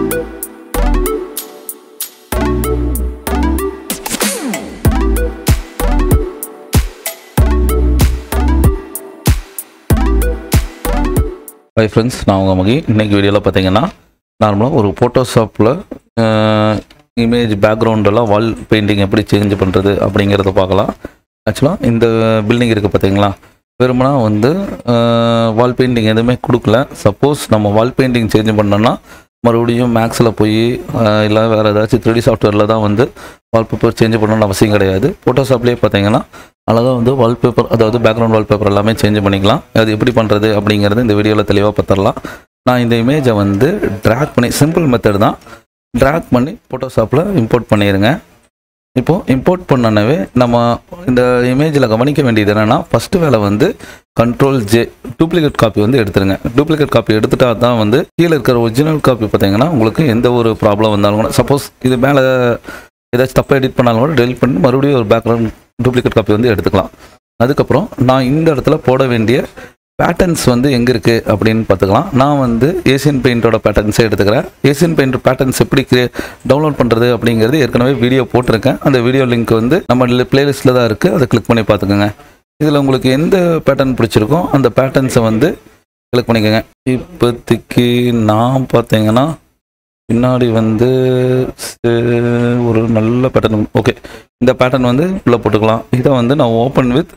Hi friends, நான் உங்க மகி. இன்னைக்கு வீடியோல பாத்தீங்கன்னா நார்மலா ஒரு Photoshopல இமேஜ் பேக்ரவுண்ட் எல்லாம் வால் பெயிண்டிங் எப்படி சேஞ்ச் பண்றது அப்படிங்கறத பார்க்கலாம். ஆக்சுவலா இந்த பில்டிங் இருக்கு பாத்தீங்களா? வெறுமனா வந்து வால் பெயிண்டிங் எதுவுமே கொடுக்கல. சப்போஸ் நம்ம வால் பெயிண்டிங் சேஞ்ச் பண்ணோம்னா மறுபடியும் மேக்ஸ்ல போய் இல்ல வேற ஏதாச்சும் 3D சாஃப்ட்வேர்ல தான் வந்து வால்பேப்பர் சேஞ்ச் பண்ணணும்னு அவசியம் கிடையாது. Photoshopலயே பாத்தீங்கன்னா அழகா வந்து வால்பேப்பர் அதாவது பேக்ரவுண்ட் வால்பேப்பர் எல்லாமே சேஞ்ச் பண்ணிக்கலாம். அது எப்படி பண்றது அப்படிங்கறது இந்த வீடியோல தெளிவா பார்த்தறலாம். நான் இந்த இமேஜை வந்து டிராக் பண்ணி சிம்பிள் மெத்தட் தான் டிராக் பண்ணி Photoshopல இம்போர்ட் பண்ணிருங்க. இப்போ இம்போர்ட் பண்ணனவே நம்ம இந்த இமேஜ்ல கவனிக்க வேண்டியது என்னன்னா ஃபர்ஸ்ட் வேலை வந்து கண்ட்ரோல் J டூப்ளிகேட் காப்பி வந்து எடுத்துருங்க. டூப்ளிகேட் காப்பி எடுத்துட்டா தான் வந்து கீழே இருக்கிற ஒரிஜினல் காப்பி பார்த்தீங்கன்னா உங்களுக்கு எந்த ஒரு ப்ராப்ளம் வந்தாலும் கூட சப்போஸ் இது மேலே ஏதாச்சும் தப்பாக எடிட் பண்ணாலும் கூட டெலிட் பண்ணி மறுபடியும் ஒரு பேக்ரவுண்ட் டூப்ளிகேட் காப்பி வந்து எடுத்துக்கலாம். அதுக்கப்புறம் நான் இந்த இடத்துல போட வேண்டிய பேட்டர்ன்ஸ் வந்து எங்கே இருக்குது அப்படின்னு பார்த்துக்கலாம். நான் வந்து ஏசியன் பெயிண்டோட பேட்டர்ன்ஸே எடுத்துக்கிறேன். ஏசியன் பெயிண்ட் பேட்டர்ன்ஸ் எப்படி டவுன்லோட் பண்ணுறது அப்படிங்கிறது ஏற்கனவே வீடியோ போட்டிருக்கேன். அந்த வீடியோ லிங்க் வந்து நம்ம பிளேலிஸ்ட்டில் தான் இருக்குது. அதை கிளிக் பண்ணி பார்த்துக்கோங்க. இதில் உங்களுக்கு எந்த பேட்டர்ன் பிடிச்சிருக்கோ அந்த பேட்டர்ன்ஸை வந்து கிளிக் பண்ணிக்கோங்க. இப்போதைக்கு நான் பார்த்தீங்கன்னா பின்னாடி வந்து ஒரு நல்ல பேட்டர்ன் ஓகே இந்த பேட்டர்ன் வந்து உள்ளே போட்டுக்கலாம். இதை வந்து நான் open with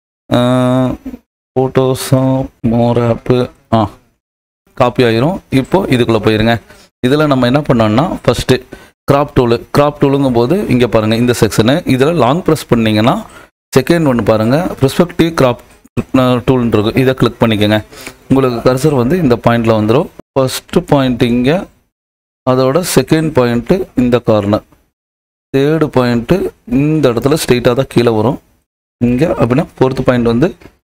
Photoshop Mockup copy ஆயிரும். இப்போ இதுக்குள்ளே போயிருங்க. இதில் நம்ம என்ன பண்ணோம்னா ஃபஸ்ட்டு கிராப் டூலுங்கும் போது இங்கே பாருங்கள் இந்த செக்ஷனு இதில் லாங் ப்ரெஸ் பண்ணிங்கன்னா செகண்ட் ஒன்று பாருங்கள் பெர்ஸ்பெக்டிவ் கிராப் டூல்னு இருக்கும். இதை கிளிக் பண்ணிக்கோங்க. உங்களுக்கு கர்சர் வந்து இந்த பாயிண்டில் வந்துடும். ஃபஸ்ட்டு பாயிண்ட் இங்கே, அதோட செகண்ட் பாயிண்ட்டு இந்த கார்னர், தேர்டு பாயிண்ட்டு இந்த இடத்துல ஸ்ட்ரெயிட்டாக தான் கீழே வரும். இங்கே அப்படின்னா ஃபோர்த்து பாயிண்ட் வந்து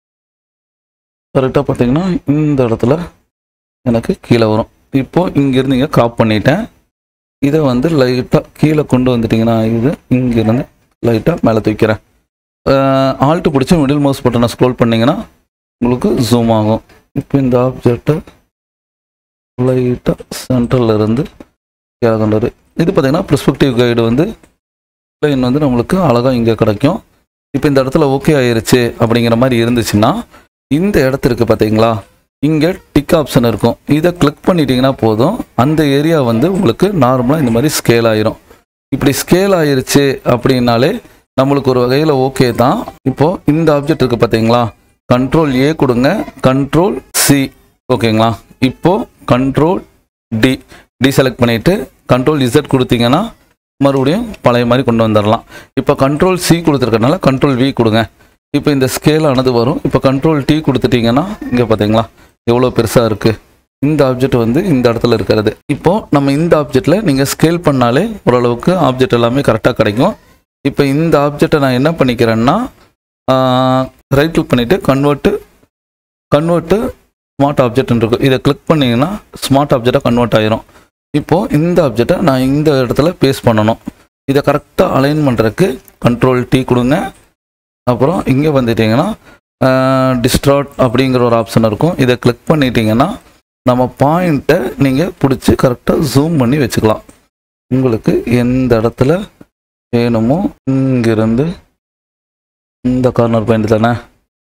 கரெக்டாக பார்த்தீங்கன்னா இந்த இடத்துல எனக்கு கீழே வரும். இப்போது இங்கேருந்து இங்கே கிராப் பண்ணிட்டேன். இதை வந்து லைட்டாக கீழே கொண்டு வந்துட்டிங்கன்னா இது இங்கேருந்து லைட்டாக மேலே தூக்கிறேன். ஆல்ட்டு பிடிச்சி மிடில் மவுஸ் பட்டனை ஸ்க்ரோல் பண்ணிங்கன்னா உங்களுக்கு ஜூம் ஆகும். இப்போ இந்த ஆப்ஜெக்டை லைட்டாக சென்டரில் இருந்து கீழே கொண்டு வரு. இது பார்த்தீங்கன்னா பெர்ஸ்பெக்டிவ் கைடு வந்து லைன் வந்து நம்மளுக்கு அழகாக இங்கே கிடைக்கும். இப்போ இந்த இடத்துல ஓகே ஆயிருச்சு அப்படிங்கிற மாதிரி இருந்துச்சுன்னா இந்த இடத்துக்கு பார்த்தீங்களா இங்கே டிக் ஆப்ஷன் இருக்கும். இதை கிளிக் பண்ணிட்டீங்கன்னா போதும். அந்த ஏரியா வந்து உங்களுக்கு நார்மலாக இந்த மாதிரி ஸ்கேல் ஆயிரும். இப்படி ஸ்கேல் ஆயிருச்சு அப்படின்னாலே நம்மளுக்கு ஒரு வகையில் ஓகே தான். இப்போது இந்த ஆப்ஜெக்ட் இருக்குது பார்த்தீங்களா, கண்ட்ரோல் A கொடுங்க, கண்ட்ரோல் C ஓகேங்களா. இப்போது கண்ட்ரோல் டி செலக்ட் பண்ணிவிட்டு கண்ட்ரோல் Z கொடுத்தீங்கன்னா மறுபடியும் பழைய மாதிரி கொண்டு வந்துடலாம். இப்போ கண்ட்ரோல் C கொடுத்துருக்கனால கண்ட்ரோல் V கொடுங்க. இப்போ இந்த ஸ்கேல் ஆனது வரும். இப்போ கண்ட்ரோல் T கொடுத்துட்டிங்கன்னா இங்கே பார்த்தீங்களா எவ்வளோ பெருசாக இருக்குது. இந்த ஆப்ஜெக்ட் வந்து இந்த இடத்துல இருக்கிறது. இப்போது நம்ம இந்த ஆப்ஜெக்டில் நீங்கள் ஸ்கேல் பண்ணாலே ஓரளவுக்கு ஆப்ஜெக்ட் எல்லாமே கரெக்டாக கிடைக்கும். இப்போ இந்த ஆப்ஜெக்டை நான் என்ன பண்ணிக்கிறேன்னா ரைட் கிளிக் பண்ணிவிட்டு கன்வெர்ட்டு ஸ்மார்ட் ஆப்ஜெக்ட்னு இருக்கும். இதை கிளிக் பண்ணிங்கன்னா ஸ்மார்ட் ஆப்ஜெக்டாக கன்வெர்ட் ஆகிரும். இப்போது இந்த ஆப்ஜெக்டை நான் இந்த இடத்துல பேஸ்ட் பண்ணணும். இதை கரெக்டாக அலைன் பண்ணுறதுக்கு கண்ட்ரோல் T கொடுங்க. அப்புறம் இங்கே வந்துட்டிங்கன்னா டிஸ்ட்ராக்ட் அப்படிங்கிற ஒரு ஆப்ஷன் இருக்கும். இதை கிளிக் பண்ணிட்டீங்கன்னா நம்ம பாயிண்ட்டை நீங்கள் பிடிச்சி கரெக்டாக ஜூம் பண்ணி வச்சுக்கலாம். உங்களுக்கு எந்த இடத்துல வேணுமோ இங்கிருந்து இந்த கார்னர் பாயிண்ட் தானே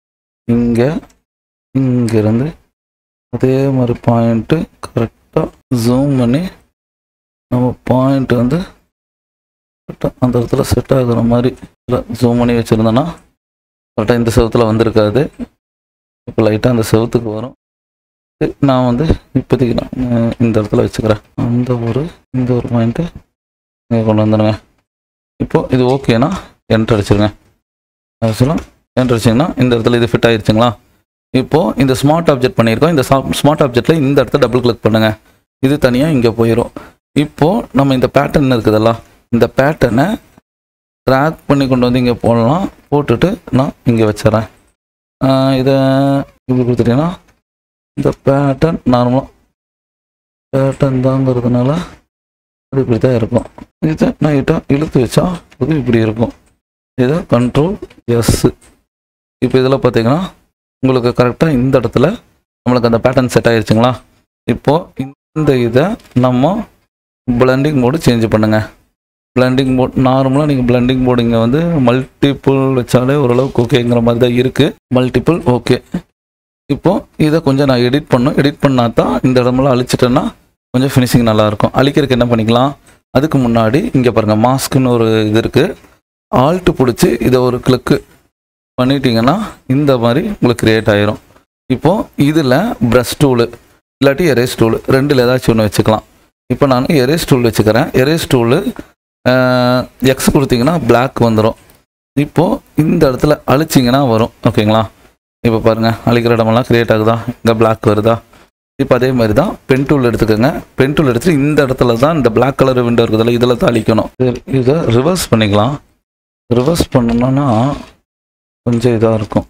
இங்கிருந்து அதே மாதிரி பாயிண்ட்டு கரெக்டாக ஜூம் பண்ணி நம்ம பாயிண்ட் வந்து கரெக்டாக அந்த இடத்துல செட் ஆகுற மாதிரி ஜூம் பண்ணி வச்சுருந்தோன்னா கரெக்டாக இந்த செவத்தில் வந்திருக்காது. இப்போ லைட்டாக அந்த செவத்துக்கு வரும். நான் வந்து இப்போதைக்கு நான் இந்த இடத்துல வச்சுக்கிறேன். இந்த ஒரு பாயிண்ட்டு இங்கே கொண்டு வந்துடுங்க. இப்போது இது ஓகேனா என்ட்ரு அடிச்சிருங்க. ஆக்சுவலாக என்ட்ரு அடிச்சிங்கன்னா இந்த இடத்துல இது ஃபிட் ஆகிடுச்சுங்களா. இப்போது இந்த ஸ்மார்ட் ஆப்ஜெக்ட் பண்ணியிருக்கோம். இந்த ஸ்மார்ட் ஆப்ஜெக்டில் இந்த இடத்துல டபுள் கிளிக் பண்ணுங்கள். இது தனியாக இங்கே போயிடும். இப்போது நம்ம இந்த பேட்டர்ன் இருக்குதல்ல, இந்த பேட்டர்னை ட்ராக் பண்ணி கொண்டு வந்து இங்கே போடலாம். போட்டுட்டு நான் இங்கே வச்சிடறேன். இதை இப்படி கொடுத்துட்டீங்கன்னா இந்த பேட்டர்ன் நார்மலாக பேட்டர்ன் தாங்கிறதுனால அது இப்படி தான் இருக்கும். இதை நைட்டாக இழுத்து வச்சா அது இப்படி இருக்கும். இதை கண்ட்ரோல் S. இப்போ இதில் பார்த்தீங்கன்னா உங்களுக்கு கரெக்டாக இந்த இடத்துல நம்மளுக்கு அந்த பேட்டர்ன் செட் ஆகிடுச்சுங்களா. இப்போது இந்த இதை நம்ம பிளண்டிங் மோடு சேஞ்ச் பண்ணுங்கள். பிளண்டிங் மோட் நார்மலாக நீங்கள் பிளண்டிங் மோடு இங்கே வந்து மல்டிபிள் வச்சாலே ஓரளவுக்கு ஓகேங்கிற மாதிரி தான் இருக்குது. Multiple okay. இப்போது இதை கொஞ்சம் நான் எடிட் பண்ணால் தான் இந்த இடமெல்லாம் அழிச்சிட்டேன்னா கொஞ்சம் ஃபினிஷிங் நல்லாயிருக்கும். அழிக்கிறதுக்கு என்ன பண்ணிக்கலாம், அதுக்கு முன்னாடி இங்கே பாருங்கள் மாஸ்க்குன்னு ஒரு இது இருக்குது. ஆல்ட்டு பிடிச்சி இதை ஒரு கிளிக்கு பண்ணிட்டீங்கன்னா இந்த மாதிரி உங்களுக்கு க்ரியேட் ஆயிரும். இப்போது இதில் ப்ரஷ் டூலு இல்லாட்டி எரேஸ் டூலு ரெண்டில் ஏதாச்சும் ஒன்று வச்சுக்கலாம். இப்போ நான் எரேஸ் டூல் வச்சுக்கிறேன். எரேஸ் டூலு எக்ஸ் கொடுத்தீங்கன்னா பிளாக் வந்துடும். இப்போது இந்த இடத்துல அழிச்சிங்கன்னா வரும். ஓகேங்களா? இப்போ பாருங்கள் அழிக்கிற இடமெல்லாம் க்ரியேட் ஆகுதா, இங்கே பிளாக் வருதா. இப்போ அதே மாதிரி தான் பென் டூல் எடுத்துக்கோங்க. பென் டூல் எடுத்துகிட்டு இந்த இடத்துல தான் இந்த பிளாக் கலர் விண்டோ இருக்குதுல்ல, இதில் தான் அழிக்கணும். இதை ரிவர்ஸ் பண்ணிக்கலாம். ரிவர்ஸ் பண்ணணும்னா கொஞ்சம் இதாக இருக்கும்.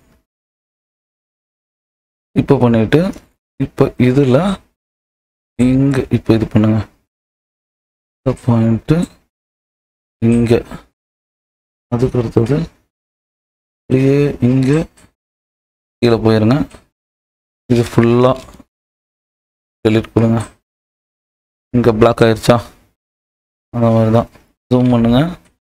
இப்போ பண்ணிவிட்டு இப்போ இதில் இங்கே இப்போ இது பண்ணுங்க. இந்த பாயிண்ட்டு இங்கே, அதுக்கு அடுத்தது அப்படியே இங்கே கீழே போயிருங்க. இது ஃபுல்லாக டெலீட் கொடுங்க. இங்கே பிளாக் ஆயிடுச்சா, அந்த மாதிரி தான். ஜூம் பண்ணுங்க.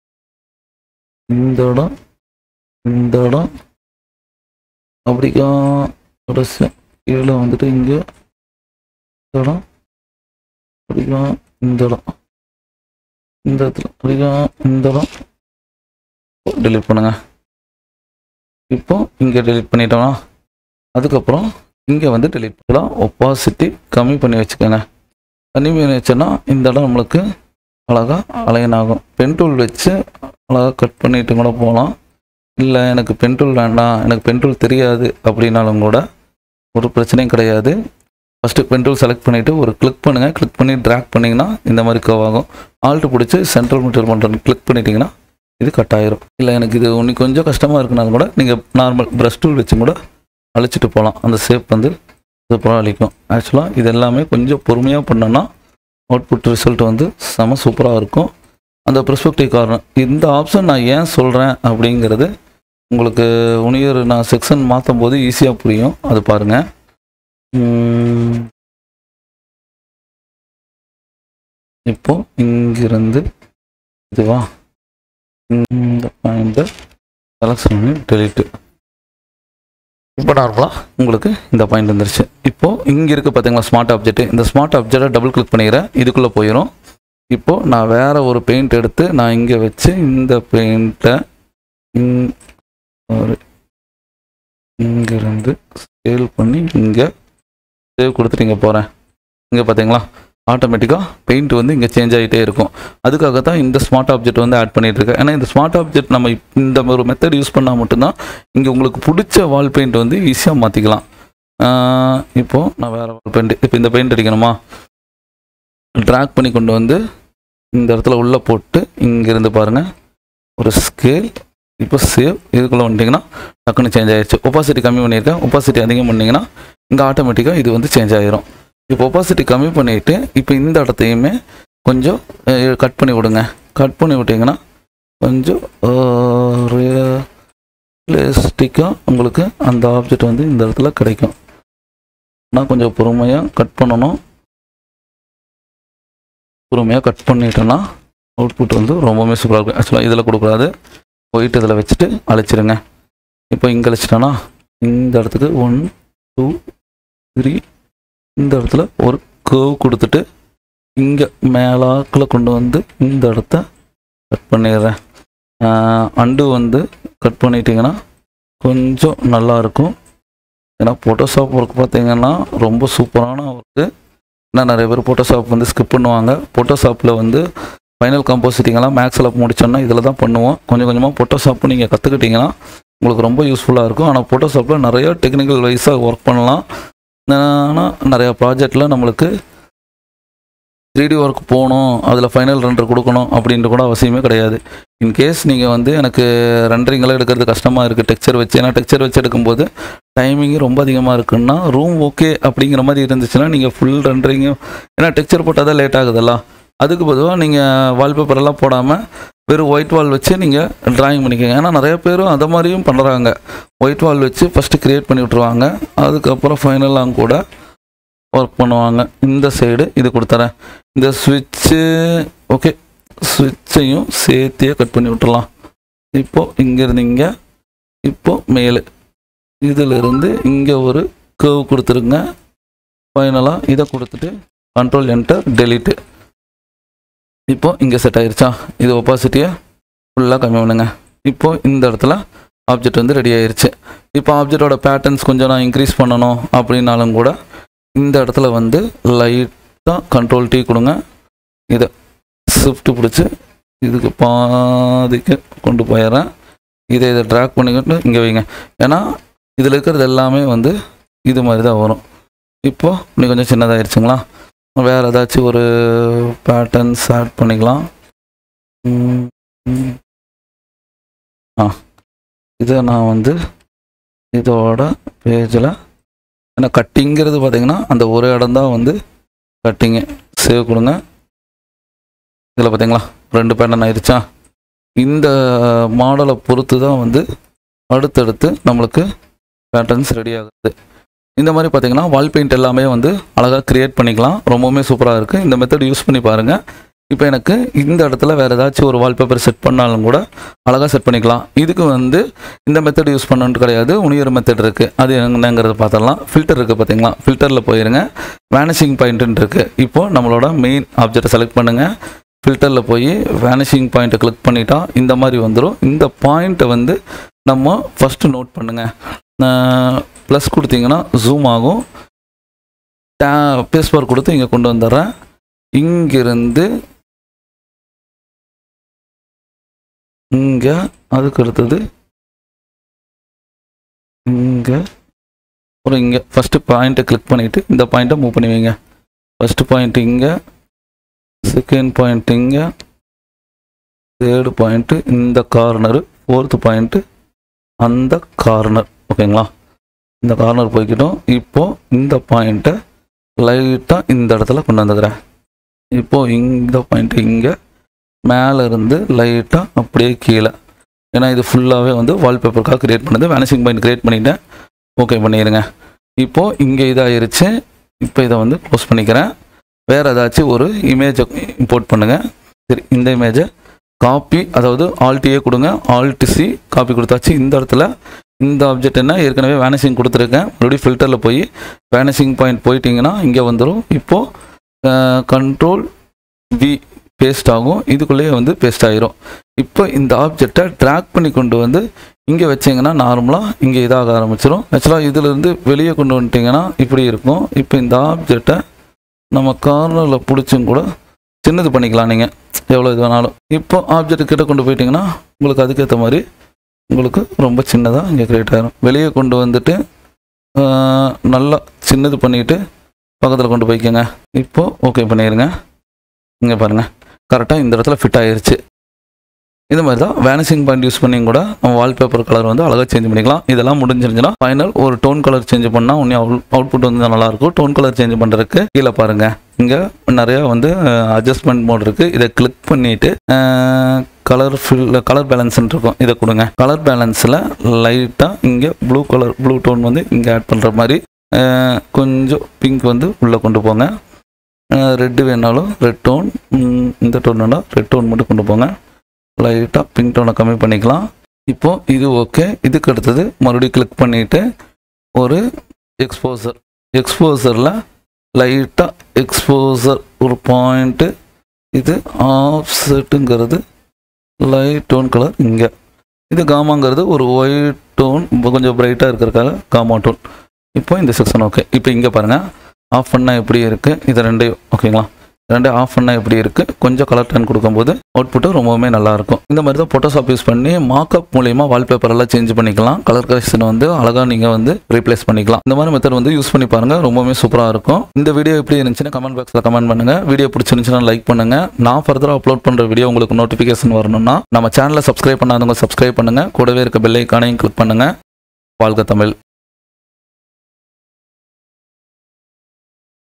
இந்த இடம் இந்த இடம் அப்படிக்கா கடைசி கீழே வந்துட்டு இங்கே இடம் அப்படிக்கா இந்த இடம் இந்த இடத்துல அப்படிக்கா இந்த இடம் டெலீட் பண்ணுங்க. இப்போ இங்கே டெலீட் பண்ணிட்டோம்னா அதுக்கப்புறம் இங்கே வந்து டெலீட் பண்ணலாம். ஒப்பாசிட்டி கம்மி பண்ணி வச்சுக்கோங்க. கம்மி பண்ணி வச்சோன்னா இந்த இடம் நம்மளுக்கு அழகாக அலைன் ஆகும். பென் டூல் வச்சு அழகாக கட் பண்ணிட்டு கூட போகலாம். இல்லை எனக்கு பென் டூல் வேண்டாம், எனக்கு பென் டூல் தெரியாது அப்படின்னாலும் கூட ஒரு பிரச்சனையும் கிடையாது. ஃபஸ்ட்டு பென் டூல் செலக்ட் பண்ணிவிட்டு ஒரு கிளிக் பண்ணுங்கள். கிளிக் பண்ணி ட்ராக் பண்ணிங்கன்னா இந்த மாதிரி கர்வ் ஆகும். ஆல்ட்டு பிடிச்சி சென்ட்ரல் மீட்டர் பண்ணுறது கிளிக் பண்ணிட்டீங்கன்னா இது கட் ஆயிரும். இல்லை எனக்கு இது இன்னும் கொஞ்சம் கஷ்டமாக இருக்குனாலும் கூட நீங்கள் நார்மல் ப்ரஷ் டூல் வச்சு கூட அழிச்சிட்டு போகலாம். அந்த ஷேப் வந்து சூப்பராக அழிக்கும். ஆக்சுவலாக இது எல்லாமே கொஞ்சம் பொறுமையாக பண்ணோன்னா அவுட்புட் ரிசல்ட் வந்து செம சூப்பராக இருக்கும். அந்த பெர்ஸ்பெக்டிவ் காரணம் இந்த ஆப்ஷன் நான் ஏன் சொல்கிறேன் அப்படிங்கிறது உங்களுக்கு உனியர் நான் செக்ஷன் மாற்றும் போது ஈஸியாக புரியும். அது பாருங்கள். இப்போ இங்கிருந்து இதுவா இந்த பாயிண்ட்டை செலக்ஷன் பண்ணி டெலிட்டு. இப்போ நார்மலாக உங்களுக்கு இந்த பாயிண்ட் வந்துருச்சு. இப்போது இங்கே இருக்குது பார்த்தீங்களா ஸ்மார்ட் ஆப்ஜெக்ட். இந்த ஸ்மார்ட் ஆப்ஜெக்டை டபுள் கிளிக் பண்ணிக்கிறேன். இதுக்குள்ளே போயிடும். இப்போது நான் வேறு ஒரு பெயிண்ட் எடுத்து நான் இங்கே வச்சு இந்த பெயிண்ட்டை இங்கிருந்து ஸ்கேல் பண்ணி இங்கே சேவ் கொடுத்துட்டு இங்கே போகிறேன். இங்கே பார்த்தீங்களா ஆட்டோமேட்டிக்காக பெயிண்ட் வந்து இங்கே சேஞ்ச் ஆகிட்டே இருக்கும். அதுக்காக தான் இந்த ஸ்மார்ட் ஆப்ஜெக்ட் வந்து ஆட் பண்ணிகிட்ருக்கேன். ஏன்னா இந்த ஸ்மார்ட் ஆப்ஜெக்ட் நம்ம இந்த ஒரு மெத்தட் யூஸ் பண்ணால் மட்டும்தான் இங்கே உங்களுக்கு பிடிச்ச வால் பெயிண்ட் வந்து ஈஸியாக மாற்றிக்கலாம். இப்போது நான் வேறு வால் பெயிண்ட் இப்போ இந்த பெயிண்ட் அடிக்கணுமா, ட்ராக் பண்ணி கொண்டு வந்து இந்த இடத்துல உள்ளே போட்டு இங்கேருந்து பாருங்கள் ஒரு ஸ்கேல். இப்போ சேவ் இதுக்குள்ளே வந்துட்டிங்கன்னா டக்குன்னு சேஞ்ச் ஆகிடுச்சு. ஒப்பாசிட்டி கம்மி பண்ணியிருக்கேன். ஒப்பாசிட்டி அதிகம் பண்ணிங்கன்னா இங்கே ஆட்டோமேட்டிக்காக இது வந்து சேஞ்ச் ஆகிரும். இப்போ ஒப்பாசிட்டி கம்மி பண்ணிவிட்டு இப்போ இந்த இடத்தையுமே கொஞ்சம் கட் பண்ணி விடுங்க. கட் பண்ணி விட்டிங்கன்னா கொஞ்சம் ரியலிஸ்டிக்காக உங்களுக்கு அந்த ஆப்ஜெக்ட் வந்து இந்த இடத்துல கிடைக்கும். ஆனால் கொஞ்சம் பொறுமையாக கட் பண்ணணும். பொறுமையாக கட் பண்ணிட்டோன்னா அவுட்புட் வந்து ரொம்பவுமே சூப்பராக இருக்கும். ஆக்சுவலாக இதில் கொடுக்கூடாது, போயிட்டு இதில் வச்சுட்டு அழைச்சிடுங்க. இப்போ இங்கே அழைச்சிட்டோன்னா இந்த இடத்துக்கு 1 2 3 இந்த இடத்துல ஒரு கர்வ் கொடுத்துட்டு இங்கே மேலாக்கில் கொண்டு வந்து இந்த இடத்த கட் பண்ணிடுறேன். அண்டு வந்து கட் பண்ணிட்டீங்கன்னா கொஞ்சம் நல்லாயிருக்கும். ஏன்னா ஃபோட்டோஷாப் ஒர்க் பார்த்தீங்கன்னா ரொம்ப சூப்பரான ஒர்க்கு. ஏன்னா நிறைய பேர் ஃபோட்டோஷாப் வந்து ஸ்கிப் பண்ணுவாங்க. ஃபோட்டோஷாப்பில் வந்து ஃபைனல் கம்போசிட்டிங்கெல்லாம் மேக்ஸில் முடிச்சோன்னா இதில் தான் பண்ணுவோம். கொஞ்சம் கொஞ்சமாக ஃபோட்டோஷாப்பு நீங்கள் கற்றுக்கிட்டிங்கன்னா உங்களுக்கு ரொம்ப யூஸ்ஃபுல்லாக இருக்கும். ஆனால் ஃபோட்டோஷாப்பில் நிறையா டெக்னிக்கல் வைஸாக ஒர்க் பண்ணலாம். ஆனால் நிறையா ப்ராஜெக்டில் நம்மளுக்கு 3D ஒர்க் போகணும், அதில் ஃபைனல் ரெண்டர் கொடுக்கணும் அப்படின்ட்டு கூட அவசியமே கிடையாது. இன்கேஸ் நீங்கள் வந்து எனக்கு ரெண்டரிங்கெல்லாம் எடுக்கிறது கஷ்டமாக இருக்குது டெக்ஸ்சர் வச்சு, ஏன்னா டெக்ஸ்சர் வச்சு எடுக்கும்போது டைமிங் ரொம்ப அதிகமாக இருக்குன்னா ரூம் ஓகே அப்படிங்கிற மாதிரி இருந்துச்சுன்னா நீங்கள் ஃபுல் ரெண்டரிங்கும், ஏன்னா டெக்ஸ்சர் போட்டால் தான் லேட் ஆகுதுல்ல, அதுக்கு பொதுவாக நீங்கள் வால்பேப்பரெல்லாம் போடாமல் வெறும் ஒயிட் வால் வச்சு நீங்கள் ட்ராயிங் பண்ணிக்கோங்க. ஏன்னா நிறைய பேரும் அதை மாதிரியும் பண்ணுறாங்க. ஒயிட் வால் வச்சு ஃபஸ்ட்டு க்ரியேட் பண்ணி விட்ருவாங்க, அதுக்கப்புறம் ஃபைனலாக கூட ஒர்க் பண்ணுவாங்க. இந்த சைடு இது கொடுத்துறேன். இந்த ஸ்விட்சு ஓகே, ஸ்விட்சையும் சேர்த்தியே கட் பண்ணி விட்டுடலாம். இப்போது இங்கேருந்து இங்கே, இப்போது மேலே இதிலிருந்து இங்கே ஒரு கர்வ் கொடுத்துருங்க. ஃபைனலாக இதை கொடுத்துட்டு கண்ட்ரோல் என்டர் டெலீட்டு. இப்போது இங்கே செட் ஆயிடுச்சா? இது ஒப்பாசிட்டியை ஃபுல்லாக கம்மி பண்ணுங்க. இப்போது இந்த இடத்துல ஆப்ஜெக்ட் வந்து ரெடி ஆயிடுச்சு. இப்போ ஆப்ஜெக்டோட பேட்டர்ன்ஸ் கொஞ்சம் நான் இன்க்ரீஸ் பண்ணணும் அப்படின்னாலும் கூட இந்த இடத்துல வந்து லைட்டாக கண்ட்ரோல் T கொடுங்க. இதை ஷிஃப்ட் பிடிச்சி இதுக்கு பாதிக்கு கொண்டு போயிடுறேன். இதை ட்ராக் பண்ணிக்கிட்டு இங்கே வைங்க. ஏன்னா இதில் இருக்கிறது எல்லாமே வந்து இது மாதிரி தான் வரும். இப்போது இன்னும் கொஞ்சம் சின்னதாகிடுச்சுங்களா? வேறு ஏதாச்சும் ஒரு பேட்டர்ன்ஸ் ஆட் பண்ணிக்கலாம். இதை நான் வந்து இதோட பேஜில், ஏன்னா கட்டிங்கிறது பார்த்திங்கன்னா அந்த ஒரு இடம் தான் வந்து கட்டிங்கு. சேவ் கொடுங்க. இதில் பார்த்திங்களா 2 பேட்டர்ன் ஆயிடுச்சா? இந்த மாடலை பொறுத்து தான் வந்து அடுத்தடுத்து நம்மளுக்கு பேட்டர்ன்ஸ் ரெடி ஆகுது. இந்த மாதிரி பார்த்திங்கன்னா வால் பெயிண்ட் எல்லாமே வந்து அழகாக க்ரியேட் பண்ணிக்கலாம். ரொம்பவுமே சூப்பராக இருக்குது. இந்த மெத்தட் யூஸ் பண்ணி பாருங்கள். இப்போ எனக்கு இந்த இடத்துல வேறு ஏதாச்சும் ஒரு வால்பேப்பர் செட் பண்ணாலும் கூட அழகாக செட் பண்ணிக்கலாம். இதுக்கு வந்து இந்த மெத்தட் யூஸ் பண்ணணுன்ட்டு கிடையாது. உனியொரு மெத்தட் இருக்குது. அது என்னங்கிறத பார்த்துடலாம். ஃபில்டர் இருக்குது பார்த்தீங்களா? ஃபில்டரில் போயிருங்க. வேனிஷிங் பாயிண்ட்டுன்னு இருக்குது. இப்போது நம்மளோட மெயின் ஆப்ஜெக்டை செலக்ட் பண்ணுங்கள். ஃபில்டரில் போய் வேனிஷிங் பாயிண்ட்டை கிளிக் பண்ணிட்டா இந்த மாதிரி வந்துடும். இந்த பாயிண்ட்டை வந்து நம்ம ஃபஸ்ட்டு நோட் பண்ணுங்கள். ப்ளஸ் கொடுத்தீங்கன்னா ஜூம் ஆகும். பேஸ் பார் கொடுத்து இங்கே கொண்டு வந்துடுறேன். இங்கிருந்து இங்கே, அதுக்கு அடுத்தது இங்கே ஒரு இங்கே ஃபஸ்ட்டு பாயிண்ட்டை கிளிக் பண்ணிவிட்டு இந்த பாயிண்ட்டை மூவ் பண்ணி வைங்க. ஃபஸ்ட்டு பாயிண்ட்டு இங்கே, செகண்ட் பாயிண்ட் இங்கே, தேர்டு பாயிண்ட்டு இந்த கார்னரு, ஃபோர்த்து பாயிண்ட்டு அந்த கார்னர். ஓகேங்களா? இந்த கார்னர் போய்க்கிட்டோம். இப்போது இந்த பாயிண்ட்டை லைட்டாக இந்த இடத்துல கொண்டு வந்துக்கிறேன். இப்போது இந்த பாயிண்ட்டு இங்கே, மேலே இருந்து லைட்டாக அப்படியே கீழே. ஏன்னா இது ஃபுல்லாகவே வந்து வால்பேப்பருக்காக க்ரியேட் பண்ணுது. வேனிஷிங் பாயிண்ட் க்ரியேட் பண்ணிவிட்டேன். ஓகே பண்ணிடுங்க. இப்போது இங்கே இதாகிருச்சு. இப்போ இதை வந்து க்ளோஸ் பண்ணிக்கிறேன். வேறு ஏதாச்சும் ஒரு இமேஜை இம்போர்ட் பண்ணுங்கள். சரி, இந்த இமேஜை காப்பி, அதாவது ஆல்ட்டியே கொடுங்க. ஆல்ட்-C காப்பி கொடுத்தாச்சு. இந்த இடத்துல இந்த ஆப்ஜெக்ட் என்ன ஏற்கனவே வேனிஷிங் கொடுத்துருக்கேன். மறுபடியும் ஃபில்டரில் போய் வேனிஷிங் பாயிண்ட் போயிட்டிங்கன்னா இங்கே வந்துடும். இப்போது கண்ட்ரோல் V பேஸ்ட் ஆகும். இதுக்குள்ளேயே வந்து பேஸ்ட் ஆகிரும். இப்போ இந்த ஆப்ஜெக்டை ட்ராக் பண்ணி கொண்டு வந்து இங்கே வச்சிங்கன்னா நார்மலாக இங்கே இதாக ஆரம்பிச்சிடும். ஆக்சுவலாக இதிலேருந்து வெளியே கொண்டு வந்துட்டிங்கன்னா இப்படி இருக்கும். இப்போ இந்த ஆப்ஜெக்டை நம்ம கார்னரில் பிடிச்சும் கூட சின்னது பண்ணிக்கலாம். நீங்கள் எவ்வளோ இது வேணாலும். இப்போ ஆப்ஜெக்ட் கிட்ட கொண்டு போயிட்டிங்கன்னா உங்களுக்கு அதுக்கேற்ற மாதிரி உங்களுக்கு ரொம்ப சின்னதாக இங்கே க்ரியேட் ஆகிடும். வெளியே கொண்டு வந்துட்டு நல்லா சின்னது பண்ணிவிட்டு பக்கத்தில் கொண்டு போய்க்கோங்க. இப்போது ஓகே பண்ணிடுங்க. இங்கே பாருங்கள், கரெக்டாக இந்த இடத்துல ஃபிட் ஆகிருச்சு. இந்த மாதிரி தான் வேனிஷிங் பாயிண்ட் யூஸ் பண்ணி கூட நம்ம வால்பேப்பர் கலர் வந்து அழகாக சேஞ்ச் பண்ணிக்கலாம். இதெல்லாம் முடிஞ்சிருந்துச்சுன்னா ஃபைனல் ஒரு டோன் கலர் சேஞ்ச் பண்ணால் இன்னும் அவுட்புட் வந்து நல்லாயிருக்கும். டோன் கலர் சேஞ்ச் பண்ணுறதுக்கு கீழே பாருங்கள், இங்கே நிறையா வந்து அட்ஜஸ்ட்மெண்ட் மோட் இருக்குது. இதை கிளிக் பண்ணிவிட்டு கலர் பேலன்ஸ்ன்னு இருக்கும். இதை கொடுங்க. கலர் பேலன்ஸில் லைட்டாக இங்கே ப்ளூ டோன் வந்து இங்கே ஆட் பண்ணுற மாதிரி கொஞ்சம் பிங்க் வந்து உள்ளே கொண்டு போங்க. ரெட்டு வேணாலும் ரெட் டோன், இந்த டோன் வேணால் ரெட் டோன் மட்டும் கொண்டு போங்க. லைட்டாக பிங்க் டோனை கம்மி பண்ணிக்கலாம். இப்போது இது ஓகே. இதுக்கு அடுத்தது மறுபடியும் கிளிக் பண்ணிவிட்டு ஒரு எக்ஸ்போசரில் லைட்டாக எக்ஸ்போசர் ஒரு பாயிண்ட்டு, இது ஆஃப்செட்டுங்கிறது லைட் டோன் கலர் இங்கே, இது காமாங்கிறது ஒரு ஒயிட் டோன் கொஞ்சம் பிரைட்டாக இருக்கிறதுக்காக காமா டோன். இப்போ இந்த செக்ஷன் ஓகே. இப்போ இங்கே பாருங்கள், ஆஃப் பண்ணால் எப்படி இருக்குது, இது ரெண்டையும் ஓகேங்களா, ரெண்டே ஆஃப் பண்ணால் எப்படி இருக்குது, கொஞ்சம் கலர் டர்ன் கொடுக்கும்போது அவுட்புட்டு ரொம்பவுமே நல்லாயிருக்கும். இந்த மாதிரி தான் ஃபோட்டோஷாப் யூஸ் பண்ணி மார்க்அப் மூலிமா வால்பேப்பர் எல்லாம் சேஞ்ச் பண்ணிக்கலாம். கலர் கரெக்ஷன் வந்து அழகாக நீங்கள் வந்து ரீப்ளேஸ் பண்ணிக்கலாம். இந்த மாதிரி மெத்தட் வந்து யூஸ் பண்ணி பாருங்கள், ரொம்பவுமே சூப்பராக இருக்கும். இந்த வீடியோ எப்படி இருந்துச்சுன்னா கமெண்ட் பாக்ஸில் கமெண்ட் பண்ணுங்கள். வீடியோ பிடிச்சிருந்துச்சுன்னா லைக் பண்ணுங்கள். நான் ஃபர்தராக அப்லோட் பண்ணுற வீடியோ உங்களுக்கு நோட்டிஃபிகேஷன் வரணும்னா நம்ம சேனலை சப்ஸ்கிரைப் பண்ணாதவங்க சப்ஸ்கிரைப் பண்ணுங்கள். கூடவே இருக்க பெல் ஐக்கானையும் கிளிக் பண்ணுங்கள். வாழ்க தமிழ்.